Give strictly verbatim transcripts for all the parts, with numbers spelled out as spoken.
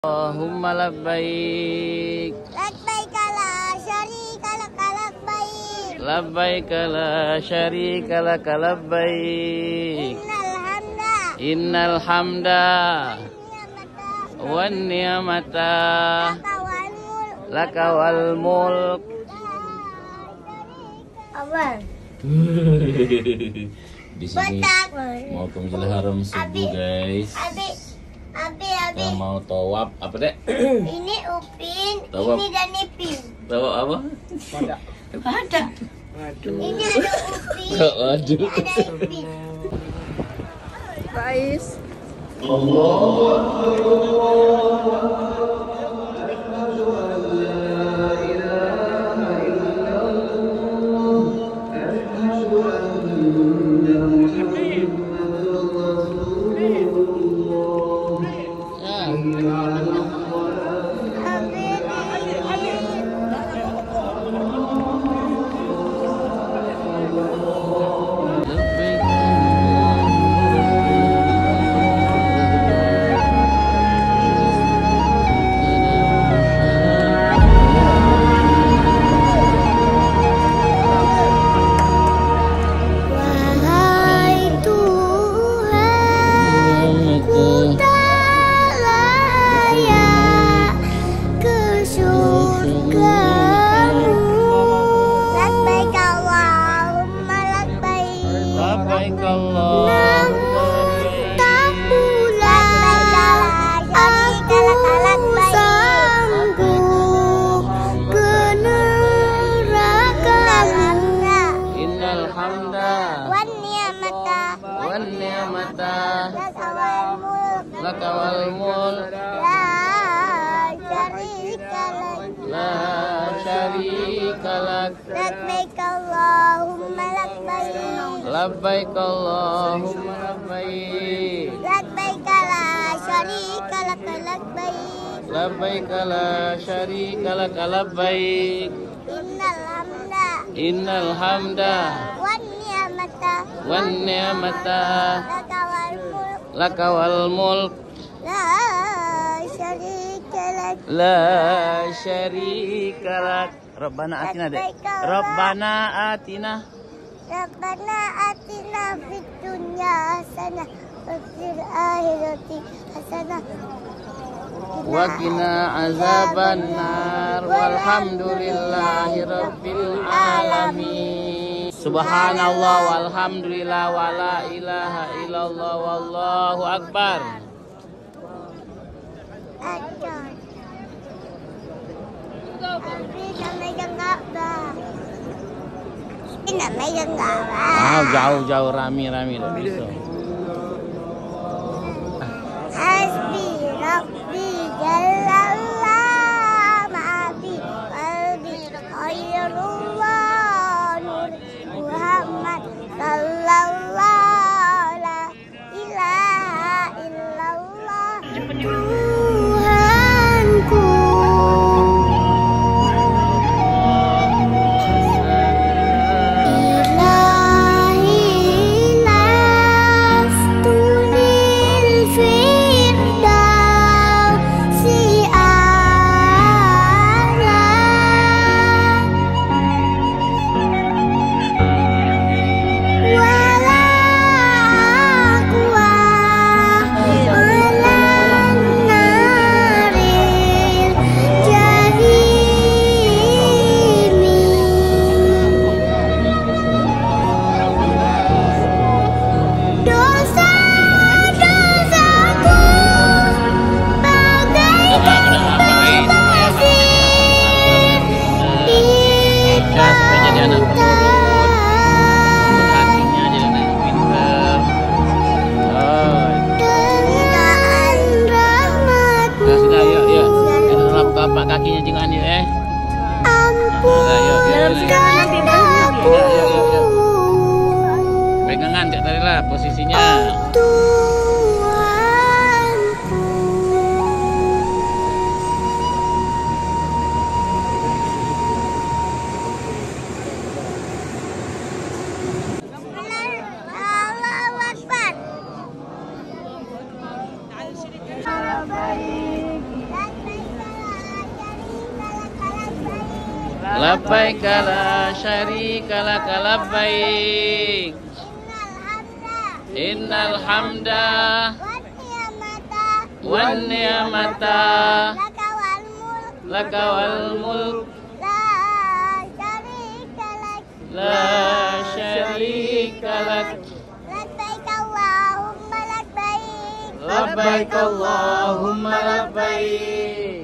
Allahumma labbaik. Labbaik la syarika lak labbaik. Labbaik la syarika lak labbaik. Innal hamda. Innal hamda wan ni'mata laka wal mulk. Abang. Di sini mau ke Masjidil Haram subuh, guys. Abi, abi, abi. Kita mau tawaf apa dek? Ini Upin, Tawaf. ini dan Ipin. Tawaf apa? Ada. Ini ada Upin. Waduh. Ada Ipin. Guys, Wahai Tuhan, ku tak layak ke surgamu. Labbaik Allahumma labbaik. Labbaik Allahumma Tak pula aku sanggup ke neraka-Mu. Innal hamda Wan ni'mata wan ni'mata laka wal mulk laka wal mulk la syarika lak. la syarika lak. Labbaik Allahumma labbaik. Labbaik Allahumma labbaik. Labbaik la syarika lak labbaik. Labbaik la syarika lak labbaik. Innal hamda Innal hamda wan ni'mata wan ni'mata laka wal mulk laka wal mulk la syarika lak. la syarika lak. Rabbana atina dek. Rabbana atina Rabbana atina fid dunya hasanah wa fil akhirati hasanah wa qina azaban nar walhamdulillahi rabbil alamin. Subhanallah walhamdulillah wala ilaha illallah wallahu akbar. Ajar. Tapi nak megang Ka'bah. Tapi nak megang Ka'bah. Ah, jauh-jauh rami-rami loh bisa. Hasbi Rabbi Jalallah Ma'abi Qalbi Khairullah Nur Muhammad Sallallahu La ilaha illallah Tuhanku. Ilahi lastu lil firdausi a'la. Wala aqwa alam naril jahimi. Dosa-dosaku bagaikan pasir di pantai. Hatinya jadi anak pintar. Oh, Dengan rahmat-Mu nah, sudah yuk yuk. Kita lap tapak kakinya jangan yuk eh. Nah, yuk, yuk, yuk, yuk. ampunkan aku, Yuk, yuk, yuk, yuk. Pegangan Cak tadi lah posisinya. Tuhanku. Allahu Akbar. labbaik la syarika lak labbaik. Innal hamda wan ni'mata laka wal mulk la syarika lak. Labbaik Allahumma labbaik.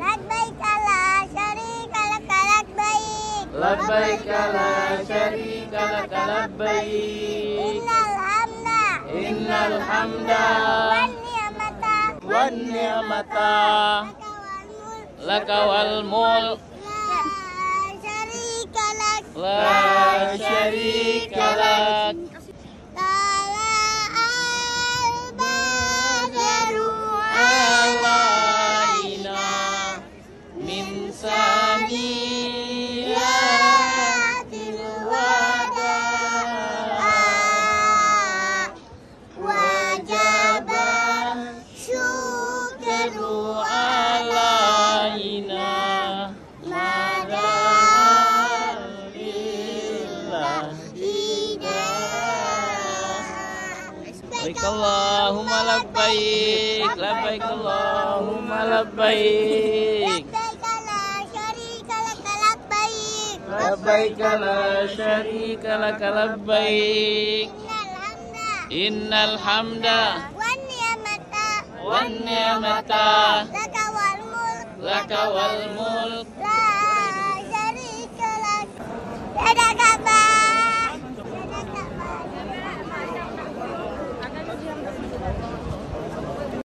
Labbaik la syarika lak labbaik. Innal hamda wan ni'mata laka wal mulk la syarika lak. Alaina min saniyatil wada wajaba syukru alaina madalillah labbaik Allahumma labbaik. Labbaik Allahumma labbaik. Labbaik la syarika lak labbaik. Innal hamda wan ni'mata laka wal mulk